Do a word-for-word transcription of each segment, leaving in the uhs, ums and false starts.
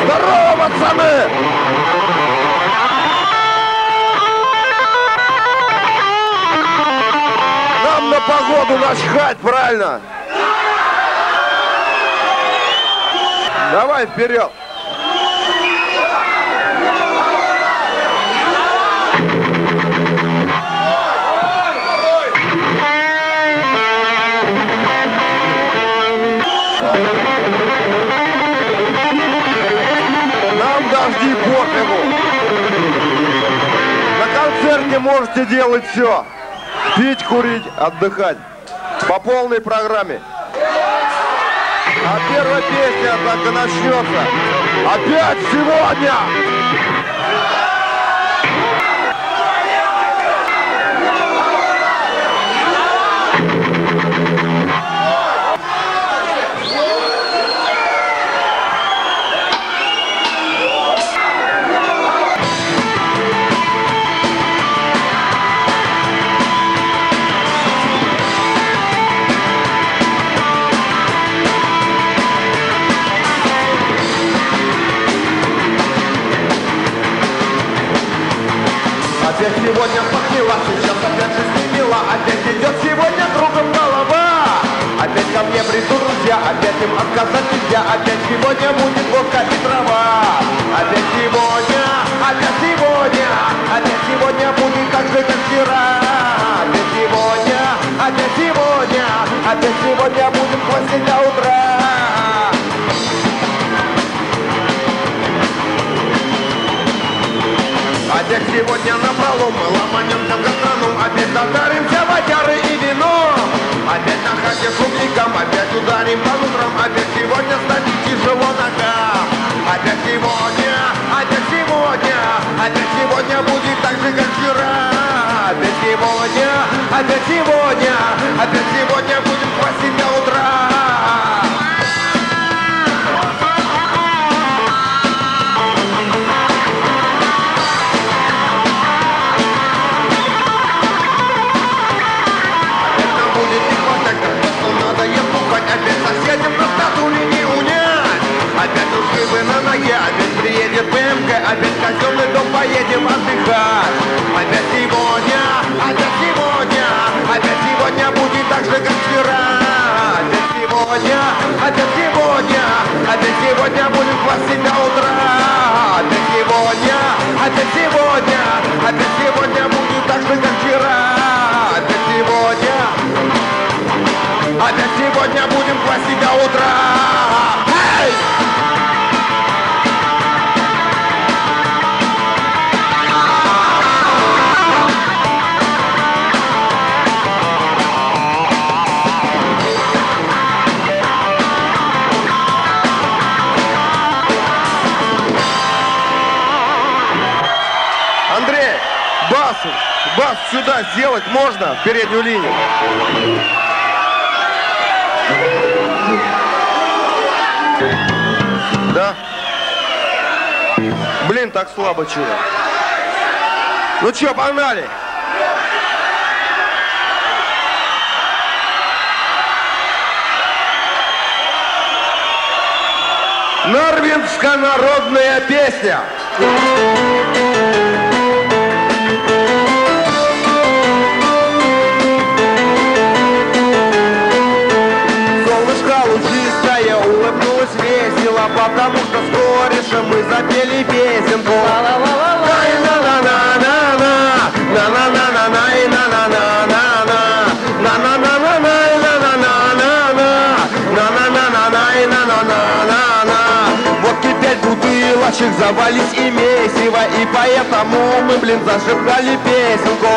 Здорово, пацаны! Нам на погоду начхать, правильно? Давай вперед! Нам дожди пофигу. На концерте можете делать все. Пить, курить, отдыхать. По полной программе. А первая песня так и начнется. Опять сегодня! Опять сегодня похмела, сейчас опять же снимела, опять идет сегодня кругом голова. Опять ко мне придут друзья, опять им отказать нельзя, опять сегодня будет водка и трава. Опять сегодня, опять сегодня, опять сегодня будет так же, как вчера. Опять сегодня, опять сегодня, опять сегодня будем хвастать до утра. Опять сегодня напролом мы ломанемся в гастроном, опять затаримся водяры и вино. Опять на хате с углеком, опять ударим по утрам, опять сегодня станет тяжело нога. Опять сегодня, опять сегодня, опять сегодня будет так же, как вчера. Опять сегодня, опять сегодня, опять сегодня будем хвастать до утра. Опять соседям на статуе не унять. Опять ушибы на ноге, опять приедет БМК, опять в казенный дом поедем отдыхать. Опять сегодня, опять сегодня, опять сегодня будет так же, как вчера. Опять сегодня, опять сегодня, опять сегодня будем хвастать до утра. Опять сегодня, опять сегодня, опять сегодня будет так же, как вчера. Опять сегодня. Опять сегодня будем хвастать до утра. Эй! Андрей, бас, бас сюда сделать можно, в переднюю линию? Да? Блин, так слабо чего. Ну чё, погнали? Нарвинская народная песня. Улыбнулась весело, потому что с корешем мы запели песенку. Вот теперь бутылочек завались и месиво, и поэтому мы, блин, зажигали песенку.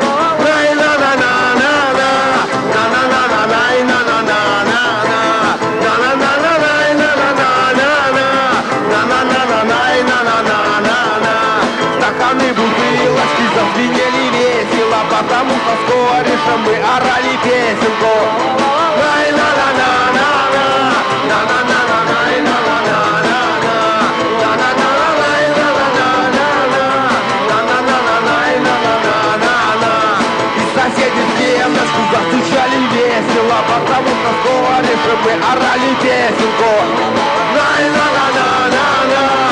Стаканы, бутылочки зазвенели весело, потому что с корешем мы орали песенку. И соседи в стеночку застучали весело, потому что с корешем мы орали песенку. На-на-на-на-на-на.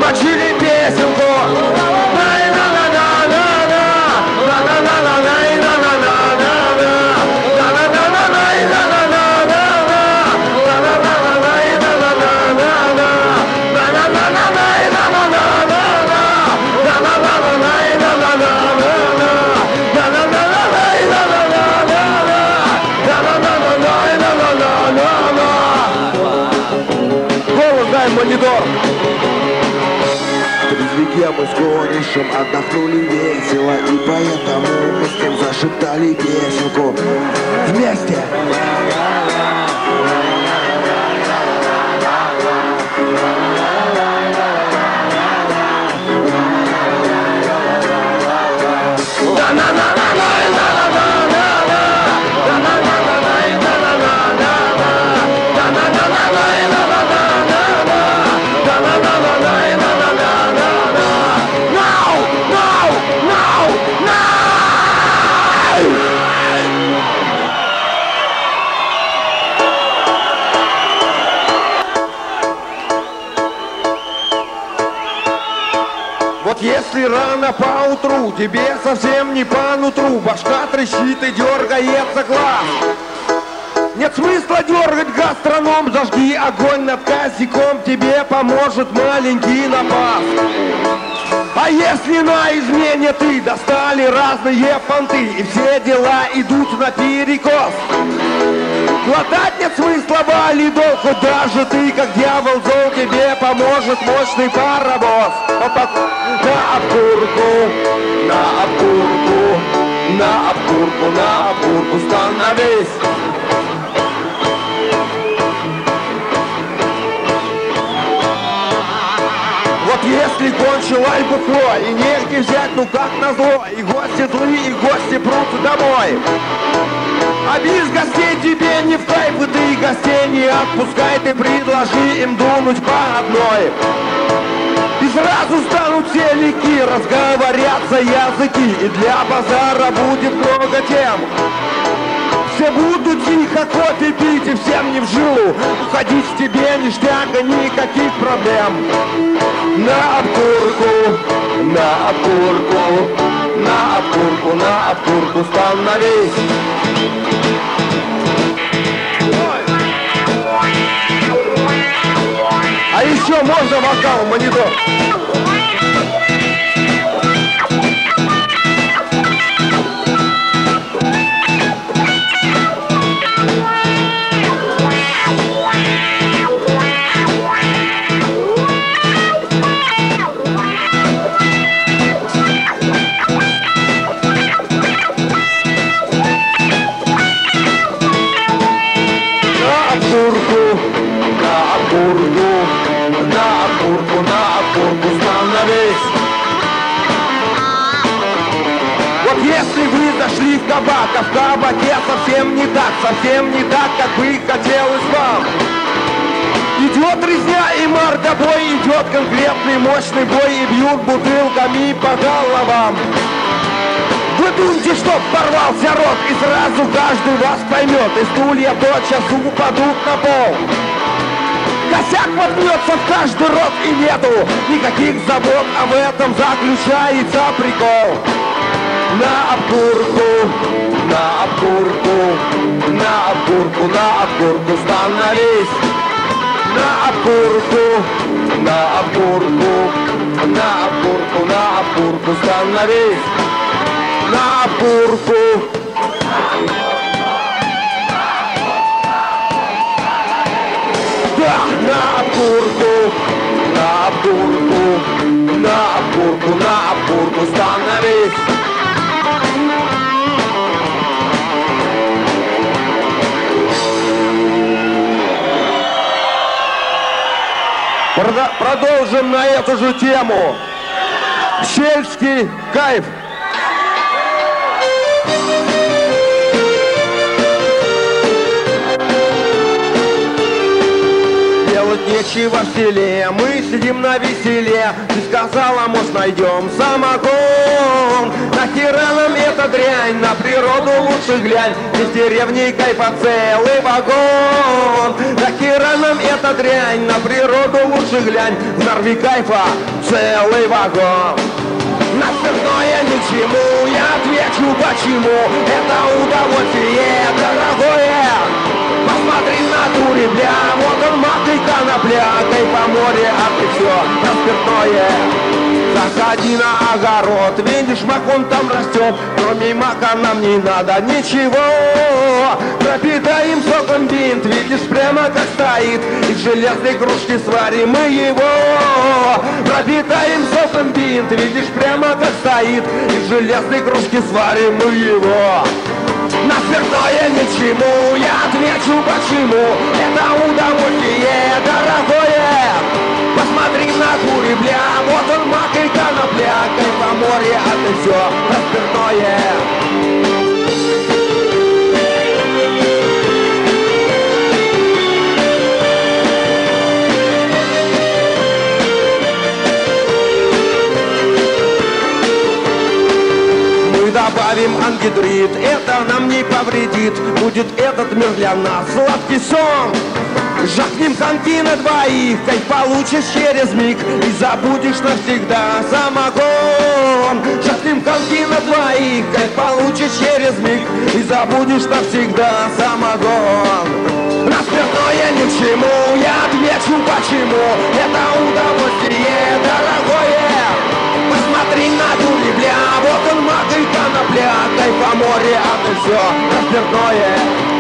мочили песенку. Монитор. Трезвике мы с корешем отдохнули весело, и поэтому мы с ним зашептали песенку вместе. Если рано поутру тебе совсем не по нутру, башка трещит и дергается глаз, нет смысла дергать гастроном, зажги огонь над косяком, тебе поможет маленький напас. А если на измене ты достали разные понты, и все дела идут наперекос, глотать нет смысла валидол, хоть даже ты, как дьявол зол, тебе поможет мощный паровоз. На обкурку, на обкурку, на обкурку, на обкурку становись. Вот если кончил альбухло и негде взять, ну как назло, и гости злые, и гости прут домой. А без гостей тебе не в кайф, и ты гостей не отпускай, ты предложи им дунуть по одной. И сразу станут все лики, разговорятся языки, и для базара будет много тем. Все будут тихо кофе пить, и всем не в жилу уходить тебе ништяка, никаких проблем. На обкурку, на обкурку, на обкурку, на обкурку становись. А еще можно вокал, монитор? Если вы зашли в кабак, а в кабаке совсем не так, совсем не так, как бы хотелось вам. Идет резня и мордобой, идет конкретный мощный бой, и бьют бутылками по головам. Вы думаете, что порвался рот, и сразу каждый вас поймет, и стулья тотчас упадут на пол. Косяк воткнется в каждый рот, и нету никаких забот, а в этом заключается прикол. На обкурку, на обкурку, на обкурку, на обкурку становись. На обкурку, на обкурку, на обкурку, на обкурку становись. На обкурку. Да, на обкурку, на обкурку, на обкурку, на обкурку становись. Продолжим на эту же тему. Сельский кайф. Делать делать нечего в селе, мы сидим на веселе. Ты сказала, может, найдем самогон. Нахера нам эта дрянь, на природу лучше глянь. Из деревни кайфа целый вагон. Нахера нам эта дрянь, на природу лучше глянь. В Нарве кайфа целый вагон. На спиртное ни к чему, я отвечу почему. Это удовольствие дорогое. Посмотри в натуре, бля, вот он мак и конопля. Кайфа море, а ты все на спиртное. Заходи на огород, видишь, мак он там растет. Кроме мака нам не надо ничего. Пропитаем соком бинт, видишь, прямо как стоит. Из железной кружки сварим мы его. Пропитаем соком бинт, видишь, прямо как стоит. Из железной кружки сварим мы его. На спиртное ни к чему, я отвечу почему. Это удовольствие дорогое. Посмотри на кури, бля, вот он мак и конопля. Кайфа море, а ты все на спиртное. Добавим ангидрид, это нам не повредит. Будет этот мир для нас сладкий сон. Жахнем коньки на двоих, кайф получишь через миг и забудешь навсегда самогон. Жахнем коньки на двоих, кайф получишь через миг и забудешь навсегда самогон. На спиртное ни к чему, я отвечу почему. Это удовольствие дорогое. Посмотри на дури, бля, вот он мак и конопля. Кайфа море, а ты все на спиртное.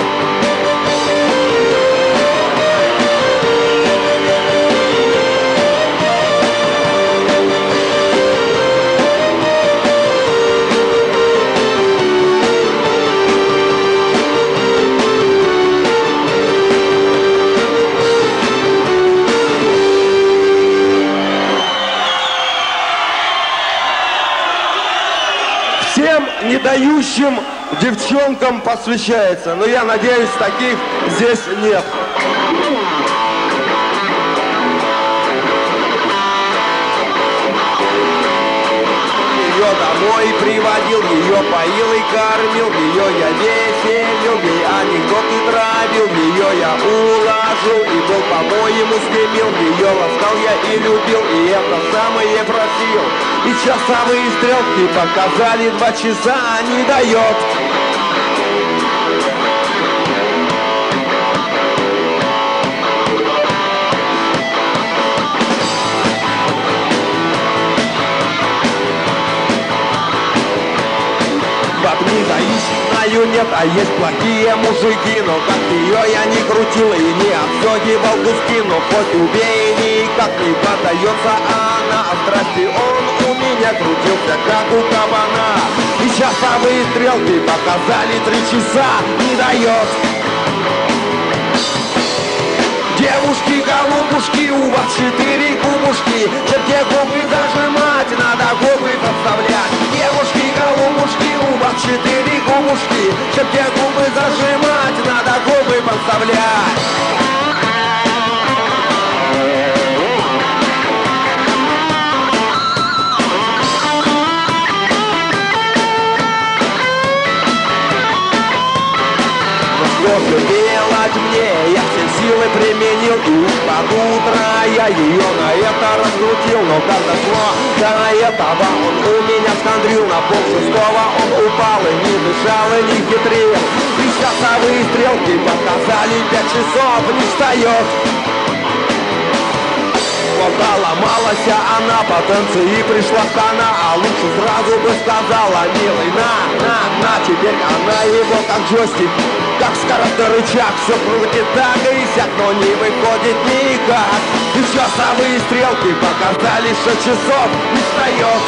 Всем не дающим девчонкам посвящается, но я надеюсь, таких здесь нет. Ее домой приводил, ее поил и кормил, ее я веселил, ей анекдоты травил, ее я уложил и был, по-моему, стремил, ее ласкал я и любил, и это самое просил. И часовые стрелки показали два часа, а не дает. Баб не дающих знаю нет, а есть плохие мужики. Но как ее я не крутил и не отстегивал куски. Но хоть убей, никак не поддается она. А страсти он у меня крутился, как у кабана. И часовые стрелки показали три часа, не дает. Девушки, голубушки, у вас четыре кубушки. Черте губы зажимать, надо губы подставлять. Девушки, голубушки, у вас четыре кубушки. Черте губы зажимать, надо губы подставлять. Что же делать мне? Я все силы применил, и уж под утро я ее на это раскрутил. Но как дошло до этого, он у меня скандрил. На пол шестого он упал и не дышал, и не хитрил. И часовые стрелки показали пять часов, не встает. Ломалась она по танцу и пришла хана. А лучше сразу бы сказала: милый, на, на, на. Теперь она его как джойстик, как скоростной рычаг, все крутит так и сяк, но не выходит никак. И часовые стрелки показали шесть часов, не встает.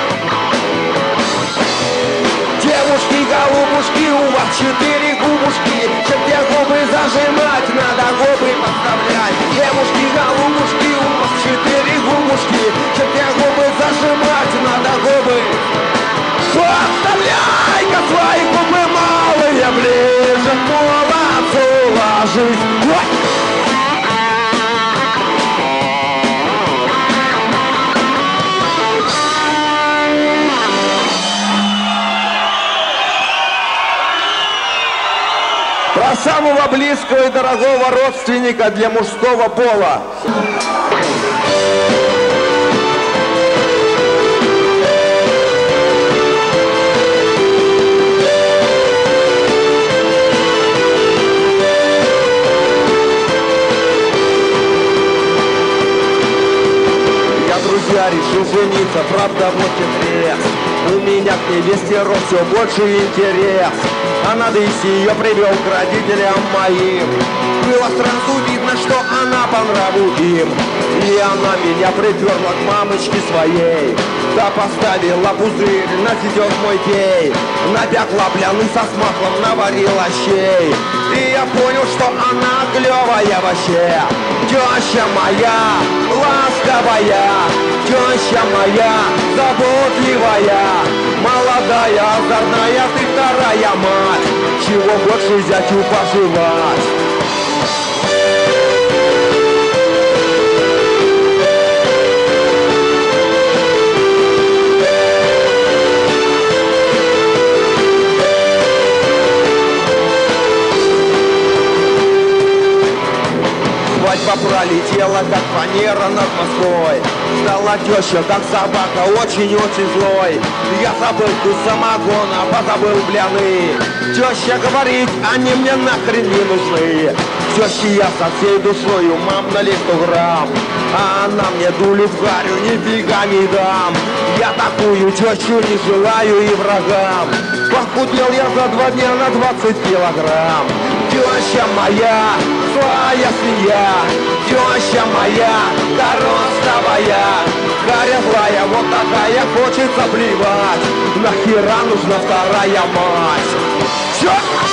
Девушки, голубушки, у вас четыре губушки. Черте губы зажимать, надо губы подставлять. Девушки, голубушки, у вас четыре губушки. Черте губы зажимать, надо губы подставляй-ка свои губы малые, ближе к молодцу ложись. Ой! Для самого близкого и дорогого родственника для мужского пола. Я решил жениться, правда, вот интерес. У меня к невесте рос все больше интерес. А надо идти, ее привел к родителям моим. Было сразу видно, что она по нраву им. И она меня приперла к мамочке своей. Да поставила пузырь на седьмой пей. Напекла пляны со смаслом, наварила щей. И я понял, что она клевая вообще. Теща моя, ласковая, теща моя, заботливая, молодая, озорная, ты вторая мать. Чего больше зятю пожелать? Свадьба пролетела, как фанера над Москвой. Стала теща, как собака, очень-очень злой. Я забыл вкус самогона, позабыл бляны. Теща говорит, они мне нахрен не нужны. Тещи я со всей душою, мам, налей сто грамм. А она мне дулю в гарю, нифига не дам. Я такую тещу не желаю и врагам. Похудел я за два дня на двадцать килограмм. Теща моя, злая свинья, теща моя, коростовая, харя злая, вот такая, хочется плевать. Нахера нужна вторая мать? Чё?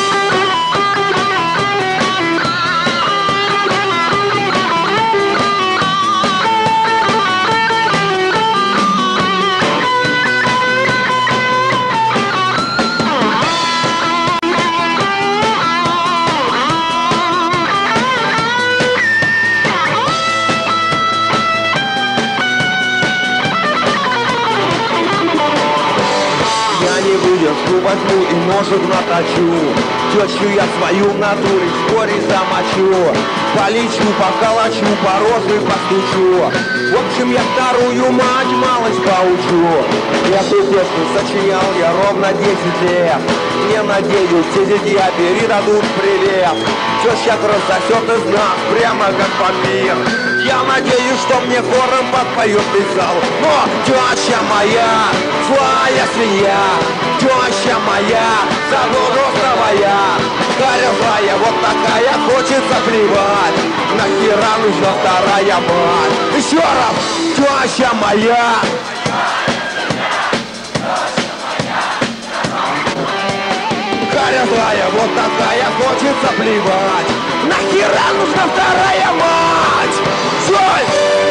Возьму и ножик наточу. Тещу я свою в натуре вскоре замочу. Полечу, поколочу, по роже постучу. В общем, я вторую мать малость поучу. Эту песню сочинял я ровно десять лет. Не надеюсь, все зятья передадут привет. Теща рассосет из нас прямо как вампир. Я надеюсь, что мне хором подпоет весь зал. Но теща моя, злая свинья, теща моя, заборостовая, харя злая, вот такая, хочется плевать. Нахера нужна вторая мать? Еще раз, теща моя. Харя злая, вот такая, хочется плевать. Нахера нужна вторая мать? Стой!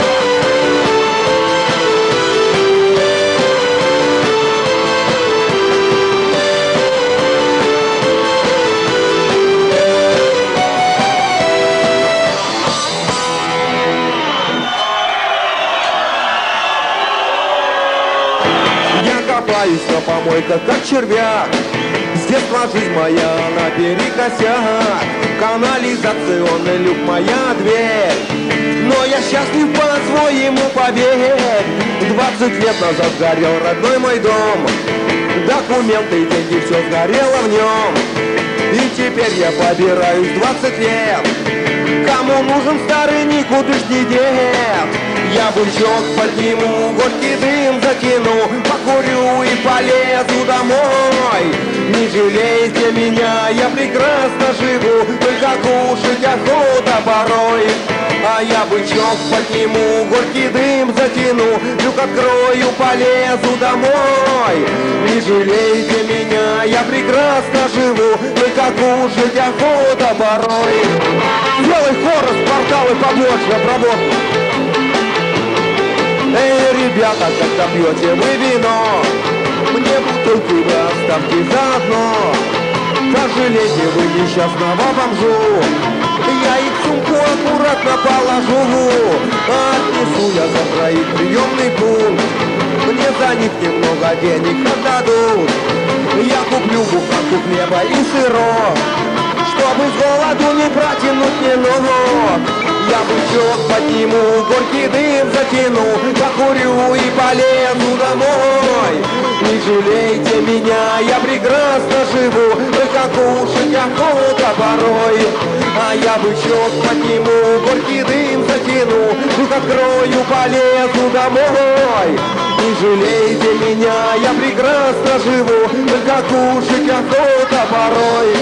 Я копаюсь на помойках, как червяк. С детства жизнь моя наперекосяк. Канализационный люк моя дверь. Но я счастлив по-своему, поверь. Двадцать лет назад сгорел родной мой дом. Документы, деньги, все сгорело в нем. И теперь я побираюсь двадцать лет. Кому нужен старый никудышний дед? Я бычок подниму, горький дым закину, покурю и полезу домой. Не жалейте меня, я прекрасно живу, только кушать охота порой. А я бычок подниму, горький дым затяну, люк открою, полезу домой. Не жалейте меня, я прекрасно живу, только кушать охота порой. Сделай хорост, порталы побольше, пробор. Эй, ребята, когда пьете вы вино, мне бутылку вы оставьте заодно. Пожалейте вы несчастного бомжу, я их в сумку аккуратно положу. Отнесу я за троих приемный пункт, мне за них немного денег отдадут. Я куплю буханку хлеба и сырок, чтобы с голоду не протянуть мне ногу. Я бычок подниму, горький дым затяну, покурю и полезу домой. Не жалейте меня, я прекрасно живу, только кушать охота порой. А я бычок подниму, горький дым затяну, дух открою, полезу домой. Не жалейте меня, я прекрасно живу, только кушать охота порой.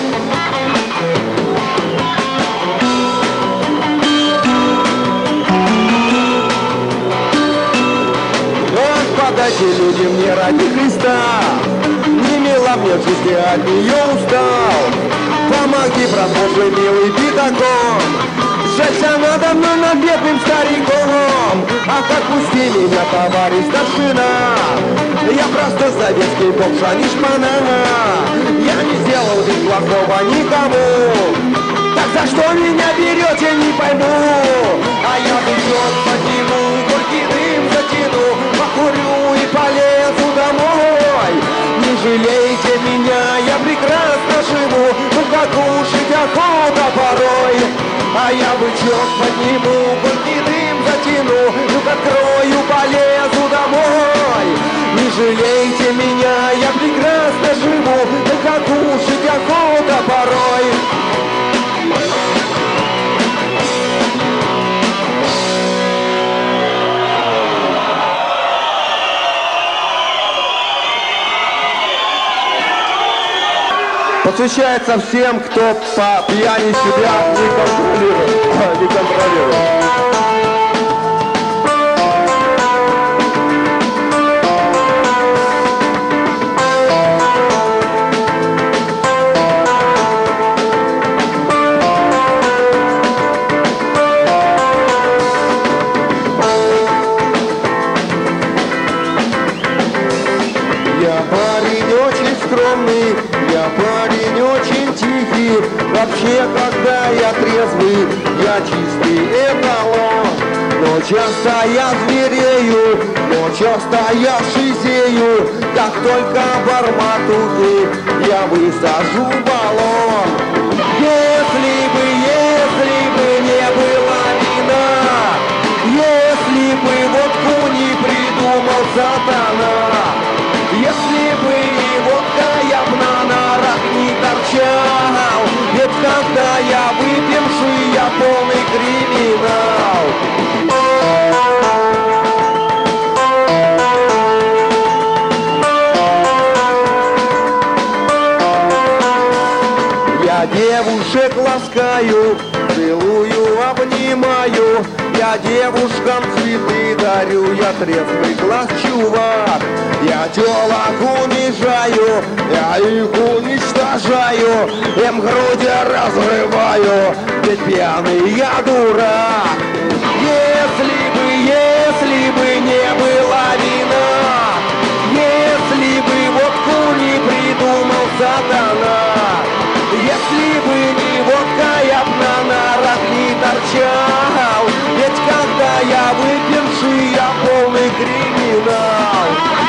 Подайте люди мне ради Христа, не мила мне в жизни, от нее устал. Помоги, брат Божий, милый пятаком, жалься надо мной над бедным стариком. Ах, отпусти меня, товарищ старшина, я просто советский бомж, а не шпана. Я не сделал ведь плохого никому, так за что меня берете, не пойму. А я бычок подниму, горький дым затяну, покурю и полезу домой. Не жалейте меня, я прекрасно живу, только кушать охота порой. А я бычок подниму, горький дым затяну, люк открою, полезу домой. Не жалейте меня, я прекрасно живу, только кушать охота порой. Посвящается всем, кто по пьяни себя не контролирует. Не контролирует. Я парень очень скромный, я парень очень тихий. Вообще, когда я трезвый, я чистый эталон. Но часто я зверею, но часто я шизею. Как только в Арматуке я высажу баллон. Если бы, если бы не было вина, если бы водку не придумал сатана, если бы и водка я б на нарах не торчал, ведь когда я выпивший, я полный криминал. Я девушек ласкаю, целую, обнимаю, я девушкам цветы дарю, я трезвый глаз чувак. Я телок унижаю, я их уничтожаю, им груди разрываю, ведь пьяный я дурак. Если бы, если бы не было вина, если бы водку не придумал сатана, если бы не водка, я б на нарах не торчал, ведь когда я выпивший, я полный криминал.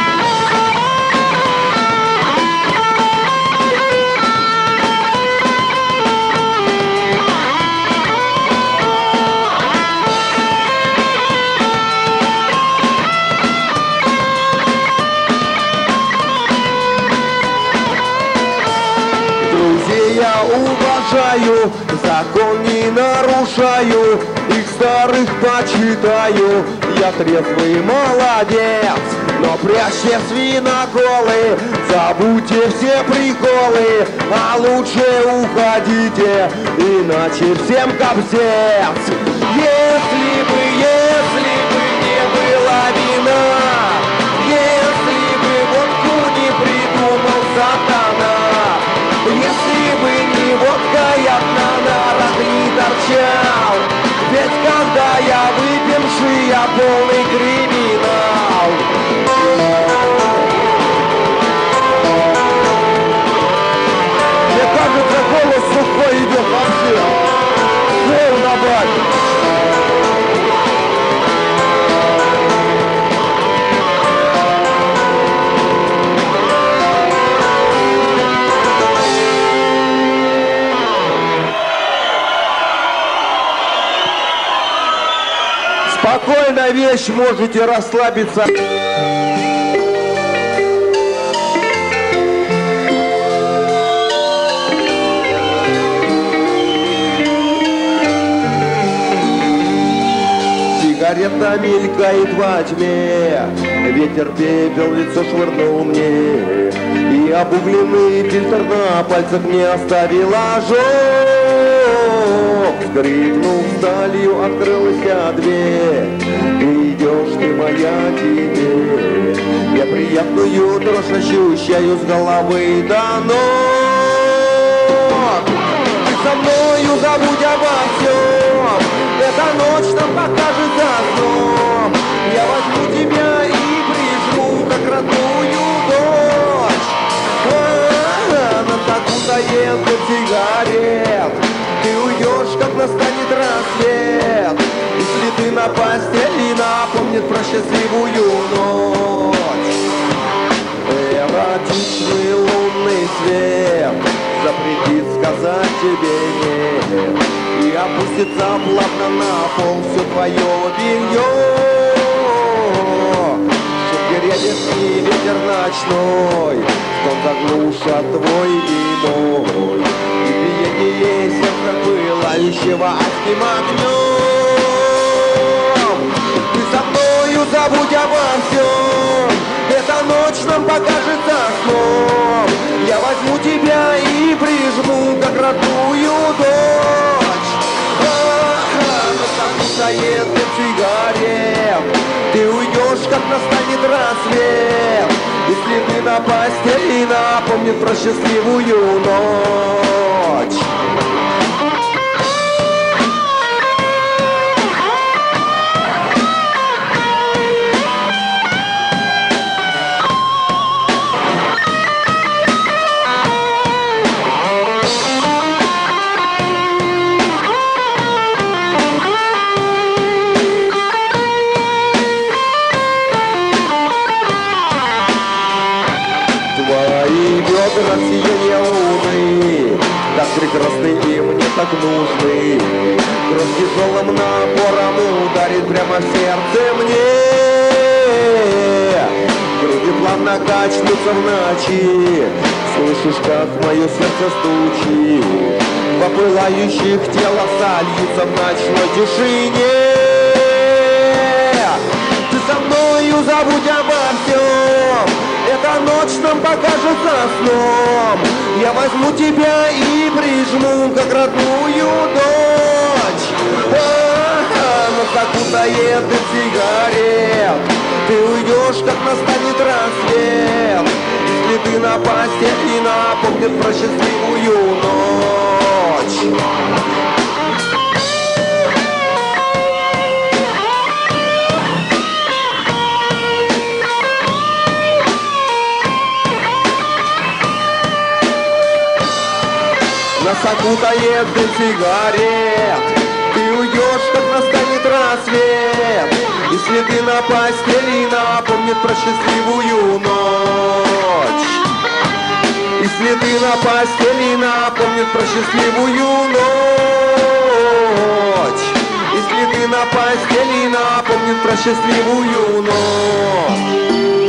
Я уважаю, закон не нарушаю, их старых почитаю, я трезвый молодец. Но прячьте свиноколы, забудьте все приколы, а лучше уходите, иначе всем капзец. Если бы, если бы не было вина, если бы водку не придумал сатана, если бы не водка, я б на нарах не торчал, ведь когда я выпивший, я полный криминал. Мне кажется, голос сухой идет вообще. Эй, добавь. Спокойная вещь, можете расслабиться. Сигарета мелькает во тьме, ветер пепел в лицо швырнул мне, и обугленный фильтр на пальцах не оставил ожог. Скрипнув сталью, открылась дверь, ты идешь, ты моя теперь. Я приятную дрожь ощущаю с головы до ног. Ты со мною забудь обо всем, эта ночь нам покажется сном. Я возьму тебя и прижму, как родную дочь. А-а-а, нас окутает дым сигарет, ты уйдешь, как настанет рассвет. Если ты на постели, напомнит про счастливую ночь. Эротичный лунный свет запретит сказать тебе нет, и опустится плавно на пол все твое белье. Шум деревьев и ветер ночной, стон заглушат твой и мой, и биение сердца пылающего адским огнем. Ты со мною забудь обо всем, эта ночь нам покажется сном. Я возьму тебя и прижму, как родную дочь. А-а-а, закусает дым сигарет, ты уйдешь, как настанет рассвет. Если ты на постели, напомнит про счастливую ночь. Сияние луны, так прекрасны и мне так нужны. Кровь тяжелым напором ударит прямо в сердце мне. Груди плавно качнутся в ночи, слышишь, как мое сердце стучит. Во пылающих тела сольются в ночной тишине. Ты со мною забудь обо всем, эта ночь нам покажется сном. Я возьму тебя и прижму, как родную дочь. А-а-а, нас окутает дым сигарет, ты уйдешь, как настанет рассвет. Если ты на постели, напомнит про счастливую ночь. Нас окутает дым сигарет, ты уйдешь, как настанет рассвет. Если ты на постели, напомнит про счастливую ночь. Если ты на постели, напомнит про счастливую ночь. Если ты на постели, напомнит про счастливую ночь.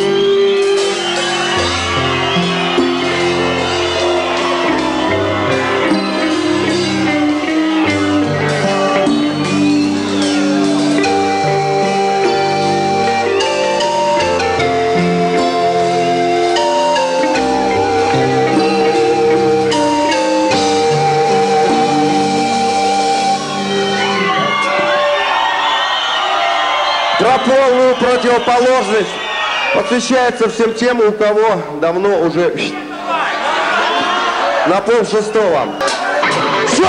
Про полную противоположность посвящается всем тем, у кого давно уже на пол шестого. Все!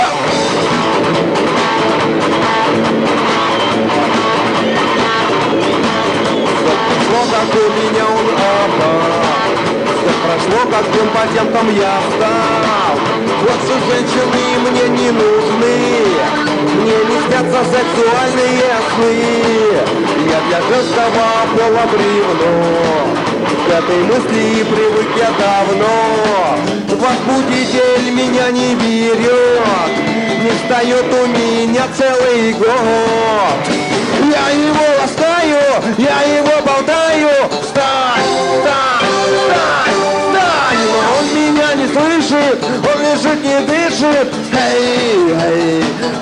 Прошло, как у меня он опал, прошло, как дым по тем, я встал. Больше женщины мне не нужны, мне не снятся сексуальные сны. Я для женского пола бревно, к этой мысли привык я давно. Возбудитель меня не берет, не встает у меня целый год. я его ласкаю, я его болтаю. Встань, встань, встань, встань. Но он меня не слышит, он лежит, не дышит. Эй, эй,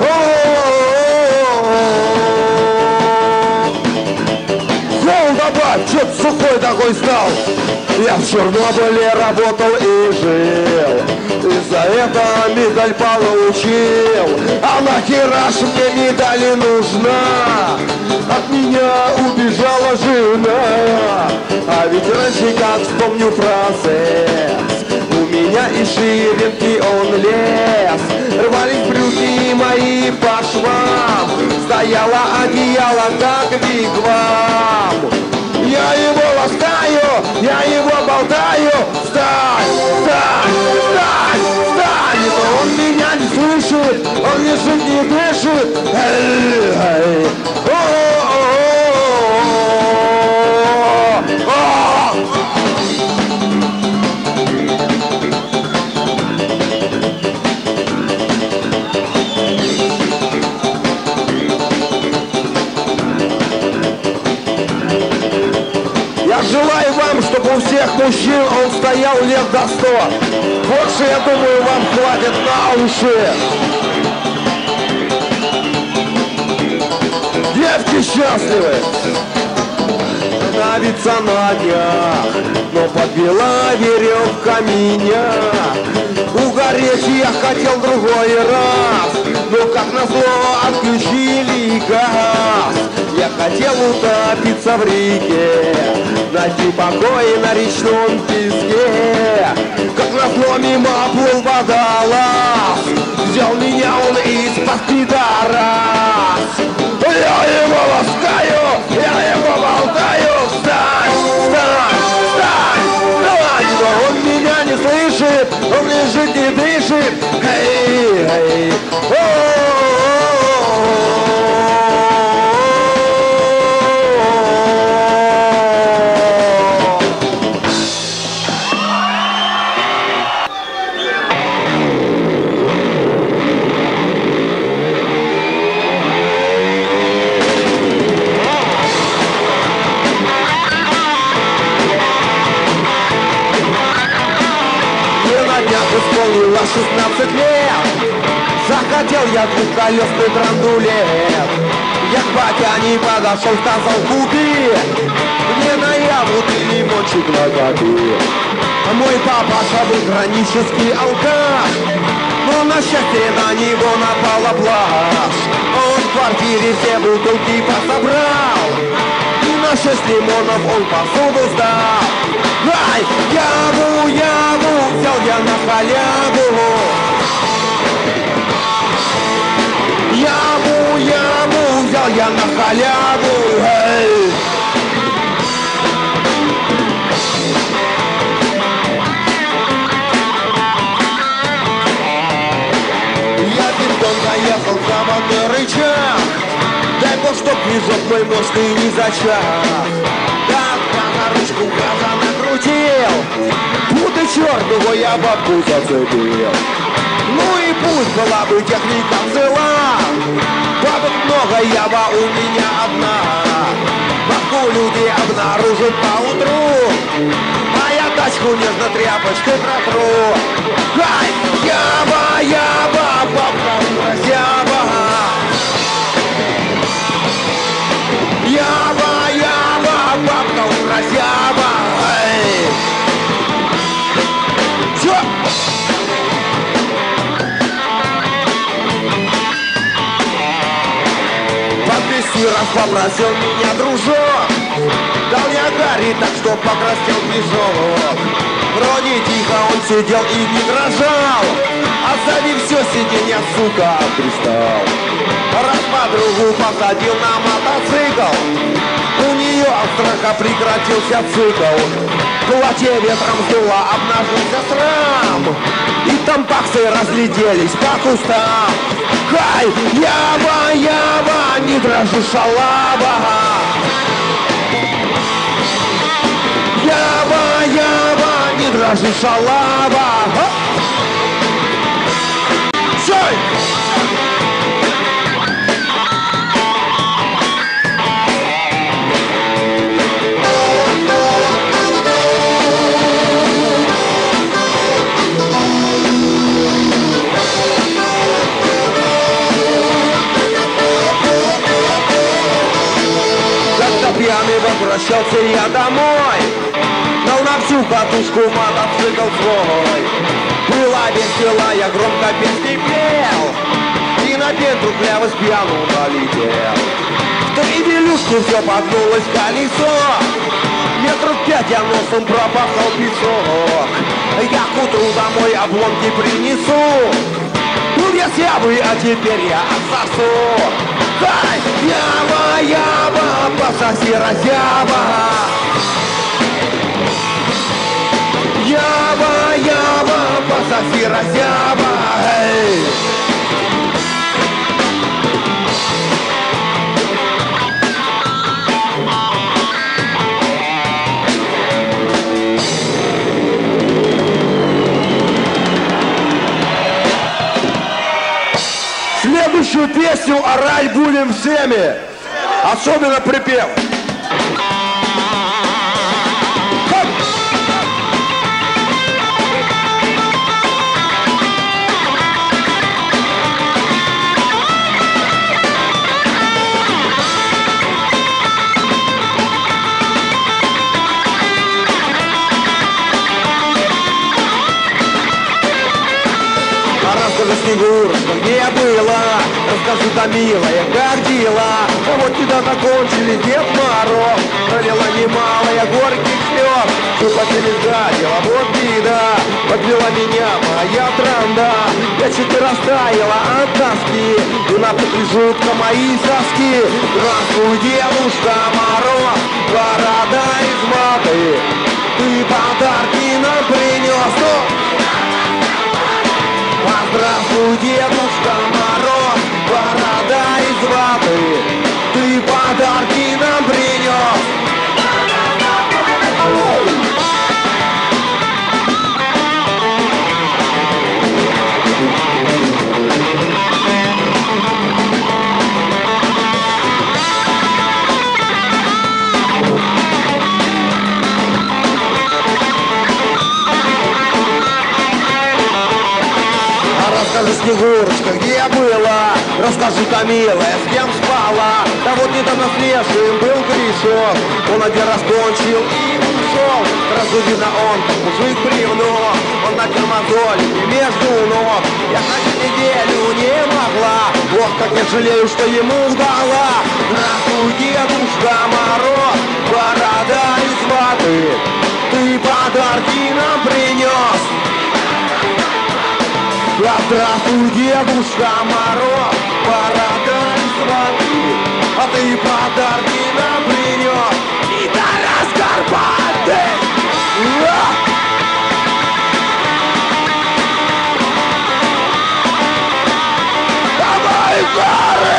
Зол добавь, чё-то сухой такой стал. Я в Чернобыле работал и жил, и за это медаль получил. А нахера ж мне медаль нужна? От меня убежала жена. А ведь раньше, как вспомню процесс, у меня из ширинки он лез. Рвались брюки мои по швам, стояло одеяло как вигвам. Я его ласкаю, я его болтаю. Встань, встань, встань, встань. Но он меня не слышит, он лежит, не дышит. Эй, эй. Желаю вам, чтобы у всех мужчин он стоял лет до сто. Больше, я думаю, вам хватит на уши. Девки счастливы. Становится на днях, но подвела веревка меня. Угореть я хотел другой раз, но как назло отключили газ. Я хотел утопиться в реке, найти покой на речном песке. Как назло мимо плыл водолаз, взял меня он из-под пидорас. Я его ласкаю, я его болтаю. Встань, встань, встань, встань. Но он меня не слышит, он лежит, не дышит. Эй, эй, исполнилось шестнадцать лет. Захотел я двухколесный драндулет. Я к батя не подошел, сказал: купи мне на яву ты лимончик накопи. Мой папаша был гранический алкаш, но на счастье на него напала блажь. Он в квартире все бутылки пособрал, и на шесть лимонов он посуду сдал. Ай, яву, яву, взял я на халяву. Яму, яму, взял я на халяву. Эй. Я пинком заехал за водой рычаг. Дай бог, чтоб движок мой мощный не зачах. Так, на ручку газа накрутил. Тут и черт его я бабку зацепил. Ну и пусть была бы техника взяла. Бабок много, ява у меня одна. Бабку люди обнаружат поутру, а я тачку нежно тряпочкой протру. Ай, ява, ява, бабка разява. Ява, ява, бабка разява. Эй. Чё? Раз попросил меня дружок, дал я Гарри, так что покраснел движок. Вроде тихо он сидел и не дрожал, а сзади все сиденье, сука, пристал. Раз подругу посадил на мотоцикл, у нее от страха прекратился цикл. Платье ветром сдуло, обнажился срам, и там таксы разлетелись по кустам. Хай, ява, ява, не дрожи, шалава. Ява, ява, не дрожи, шалава. Стой! возвращался я домой, дал на всю катушку мотоцикл свой. Было весело, я громко песни пел, и на пентру кляво с пьяну налетел. В три делюшки все погнулось колесо, метров пять я носом пропахал песок. Я к утру домой обломки принесу, вес я бы, а теперь я отсосу. Хай! Ява, ява, пососи разява. Ява, ява, пососи разява. Эй! Следующую песню орать будем всеми, особенно припев. Снегурочка, где я была? Расскажи-ка, милая, как дела? А вот тебя закончили Дед Мороз, пролила немалая горьких слез, все попережадила, вот беда, подвела меня моя транда. Я чуть растаяла от тоски, и напухли жутко мои соски. Здравствуй, Дедушка Мороз, города из ваты, ты подарки нам принес. Здравствуй, Дедушка Мороз, борода из ваты, ты подарки нам принес. Расскажи, Снегурочка, где я была? Расскажи-ка, милая, с кем спала? Да вот недавно свежим был грешок, он один раз кончил и ушел. Сразу видно, он как мужик бревно, он натер мозоли между ног. Я хоть неделю не могла, ох, как я жалею, что ему дала. Здравствуй, Дедушка Мороз, борода из ваты, ты подарки нам принес. Здравствуй, Дедушка Мороз, борода из ваты, а ты подарки нам принес. Гитара с Карпаты! Давай, горы!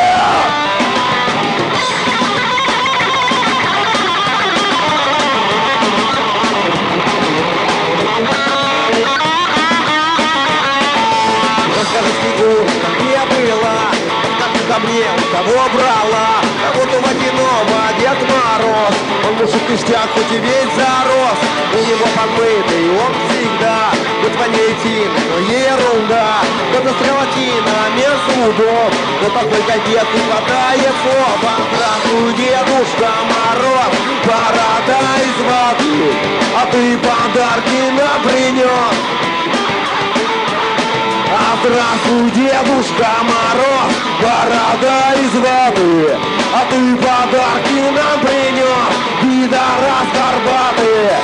Расскажи, Снегурочка, где была? Расскажи ко мне, у кого брала? А вот у водяного Дед Мороз, он мужик ништяк, хоть и весь зарос. У него помытый, он всегда хоть воняет тиной, но ерунда. Кто-то стрелотина, без зубов, но такой кадет не хватает слов. Здравствуй, Дедушка Мороз, борода из ваты, а ты подарки нам принес. Здравствуй, Дедушка Мороз, борода из ваты, а ты подарки нам принес, пидорас горбатый.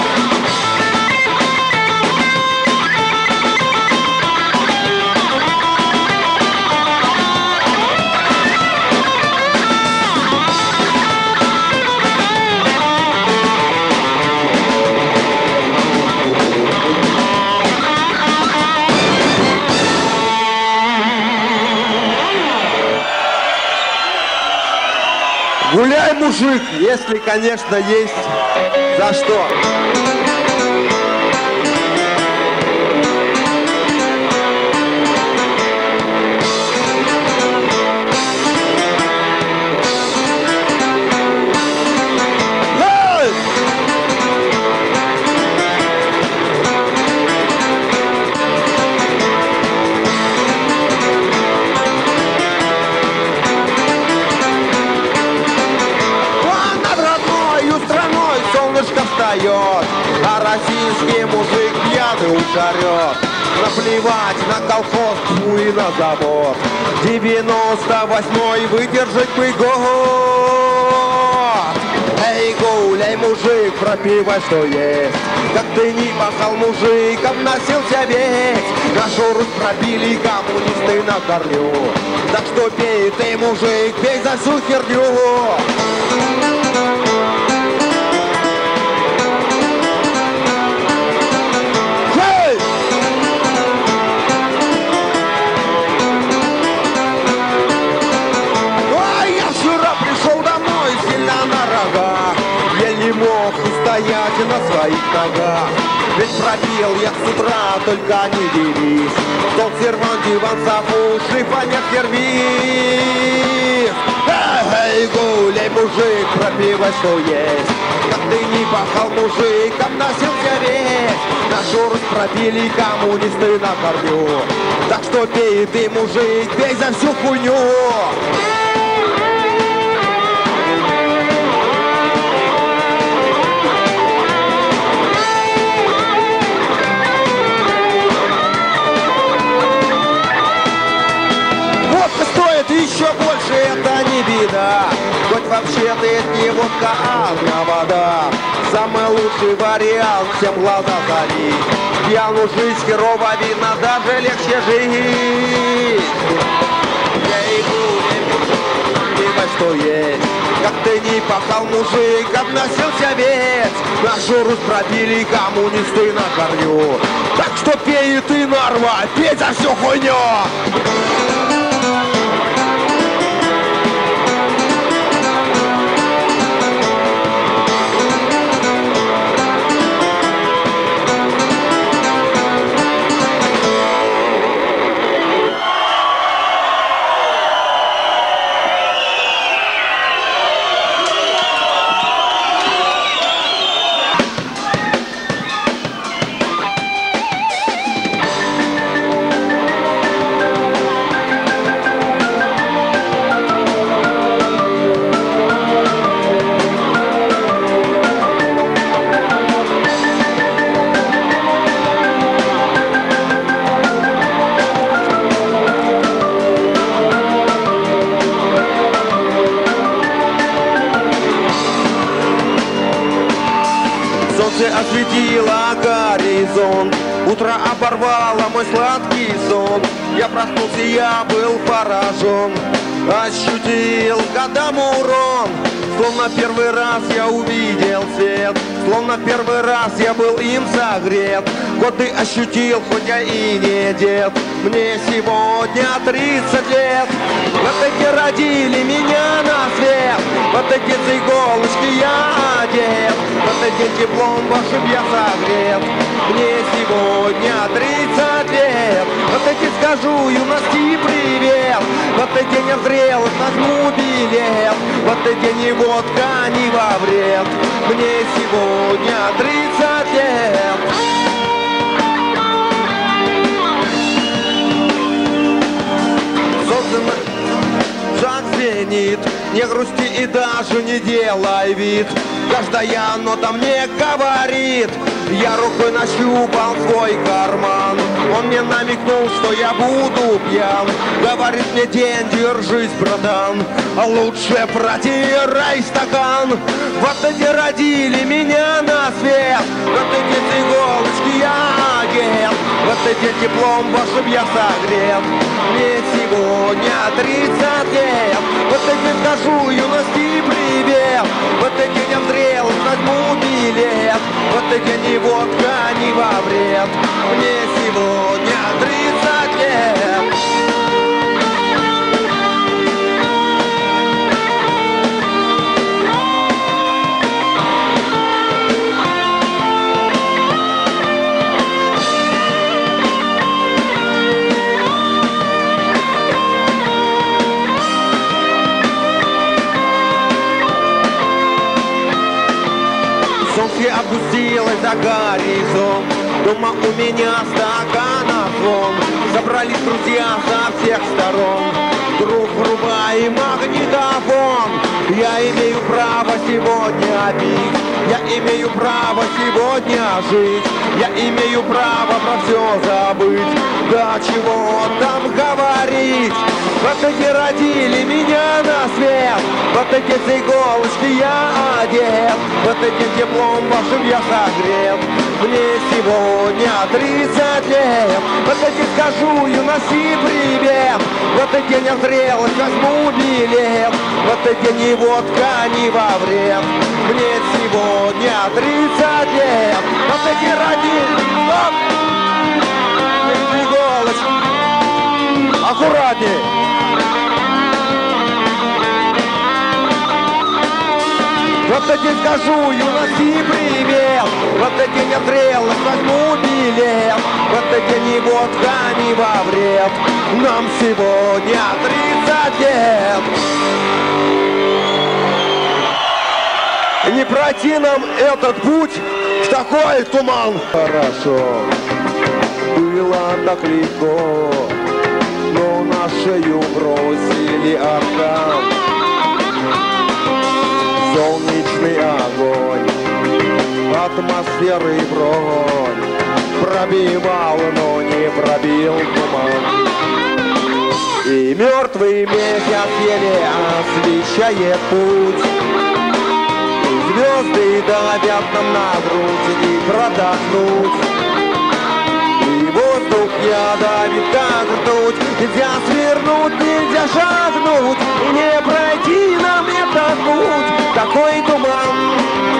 Гуляй, мужик, если, конечно, есть за что. Над родною страной российский мужик пьяный уж орет. Наплевать на колхоз, фу и на завод. девяносто восьмой выдержать бы год. Эй, гуляй, мужик, пропивай, что есть. Как ты не пахал, мужик, обносился весь. Нашу Русь пробили коммунисты на корню. Так что пей ты, мужик, пей за всю херню. Стоять на своих ногах. Ведь пропил я с утра, только не дивись. Тот сервант Иванцев уши понять сервис. Эй, гуляй, мужик, пропивай, что есть. Как ты не пахал, мужик, обносился весь. Нашу Русь пропили коммунисты на корню. Так что пей ты, мужик, пей за всю хуйню. Еще больше это не беда. Хоть вообще-то это не водка, а одна вода. Самый лучший вариант всем глаза залить. Пьяну жизнь херово видно, даже легче жить. Я иду, пивай, что есть. Как ты не пахал, мужик, обносился весь. Нашу Русь пробили коммунисты на корню. Так что пей и ты, нарва, пей за всю хуйню. Осветила горизонт, утро оборвало мой сладкий сон. Я проснулся, я был поражен, ощутил годам урон. Словно первый раз я увидел свет, словно первый раз я был им согрет. Годы ощутил, хоть я и не дед, мне сегодня тридцать лет. Вот эти родили меня на свет, вот эти с иголочки я одет, вот этим теплом вашим я согрет. Мне сегодня тридцать лет, вот эти скажу юности привет, вот эти не зрелых возьму билет, вот эти не водка, не во вред. Мне сегодня тридцать лет. Шаг звенит, не грусти и даже не делай вид. Каждая нота мне говорит. Я рукой нащупал свой карман. Он мне намекнул, что я буду пьян. Говорит мне: день, держись, братан, а лучше протирай стакан. Вот эти родили меня на свет, вот эти с иголочки я одет, вот этим теплом вашим я согрет. Мне сегодня тридцать лет, вот этим скажу юности привет, вот эти не взрел, возьму билет, вот эти не водка, не во вред. Мне сегодня тридцать лет. Солнце опустилось за горизонт, дома у меня стакана звон. Собрались друзья со всех сторон, друг врубай магнитофон. Я имею право сегодня пить, я имею право сегодня жить, я имею право про все забыть. Да чего там говорить? Вот эти родили меня на свет, вот эти с иголочки я одет, вот этим теплом вашим я согрет. Мне сегодня тридцать лет, вот эти скажу, юноси, привет. Вот эти не зрелость, возьму билет, вот эти ни водка, ни во вред. Мне сегодня тридцать лет, вот эти родители, стоп! Иголочки, аккуратней! Вот эти скажу, юноси, привет. Вот эти не зрелость, возьму билет. Вот эти ни водка, ни во вред. Нам сегодня тридцать лет. Не пройти нам этот путь в такой туман. Хорошо, было так легко, но на шею бросили аркан. Солнечный огонь, атмосферы бронь пробивал, но не пробил туман. И мертвый месяц еле освещает путь, и звезды давят нам на грудь, не продохнуть. И воздух я давит как ртуть, нельзя свернуть, нельзя шагнуть, и не пройти нам этот путь. Такой туман,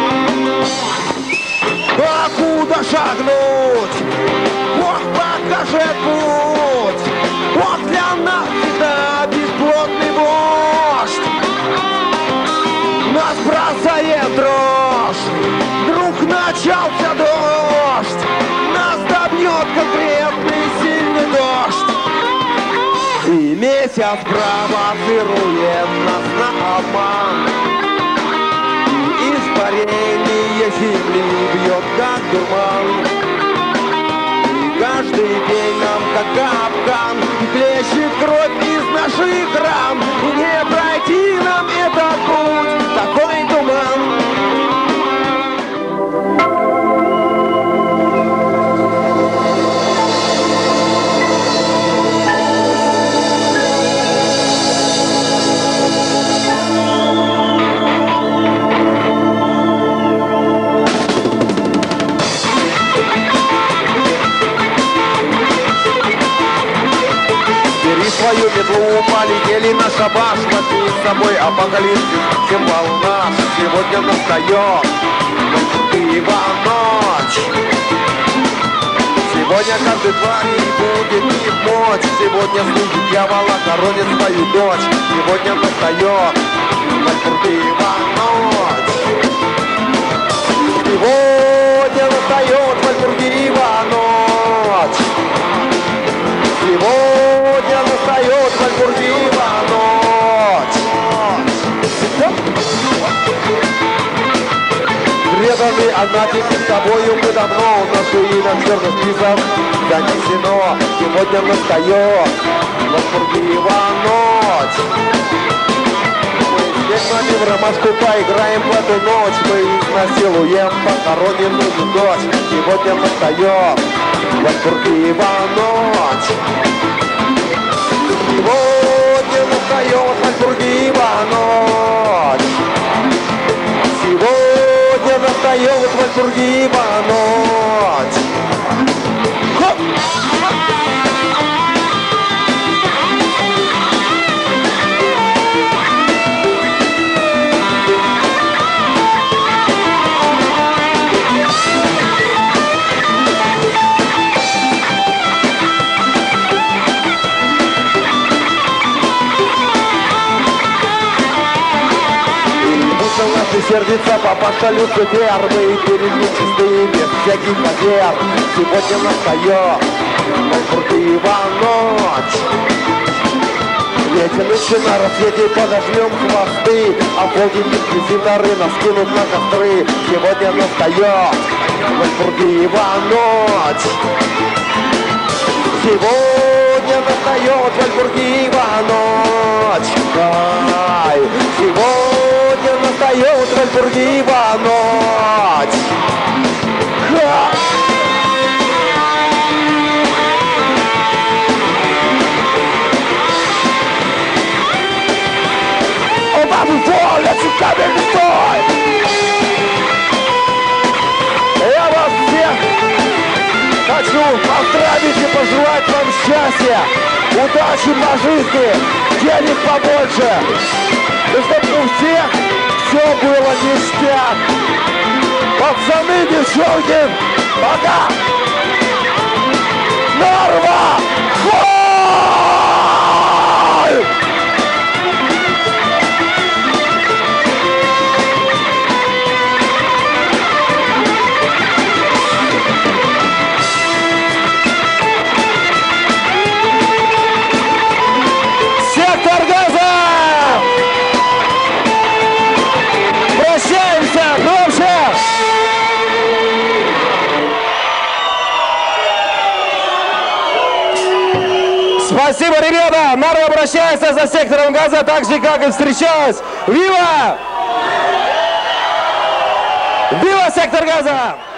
а куда шагнуть? Бог покажет путь. Бог для нас всегда бесплотный вождь. Нас бросает дрожь, вдруг начался дождь. Нас добьет конкретный сильный дождь. И месяц провоцирует нас на обман. Испарение земли бьет как дурман. И каждый день нам как капкан плещет кровь из наших ран. И не пройти нам этот путь, такой туман. Свою метлу полетели на шабаш, возьми с собой апокалипсис, символ наш сегодня настает Ива ночь. Сегодня каждый тварь будет не в мочь, сегодня слуги дьявола хоронит свою дочь. Сегодня настает Ива ночь. Сегодня настает Ива ночь. Сегодня настает Вальпургиева ночь. Преданный однотипный с тобою мы давно, наше имя в черный список занесено. Сегодня настает Вальпургиева ночь. Мы здесь нами в ромашку поиграем в эту ночь. Мы изнасилуем похороненную дочь. Сегодня настает Вальпургиева ночь. Сегодня настает Вальпургиева ночь. Сегодня настает Вальпургиева ночь. Хоп! Наши сердца папаша Люцифер, мы перед ним чистые, без всяких потерь. Сегодня настает Вальпургиева ночь. Ветер ночи на рассвете подожмем хвосты, а полдень зинары нас кинут на костры. Сегодня настает Вальпургиева ночь. Сегодня настает Вальпургиева ночь. Ай, сегодня Тургиева ночь. Ха! О, бабу, воля, цукабельный стой! Я вас всех хочу поздравить и пожелать вам счастья, удачи по жизни, денег побольше, и чтобы у всех все было ништяк. Пацаны, девчонки, пока! Нарва! Бой! Сектор газа! Прощаемся, громче! Спасибо, ребята! Нарва обращается за сектором газа, так же, как и встречалась. Вива! Вива, сектор газа!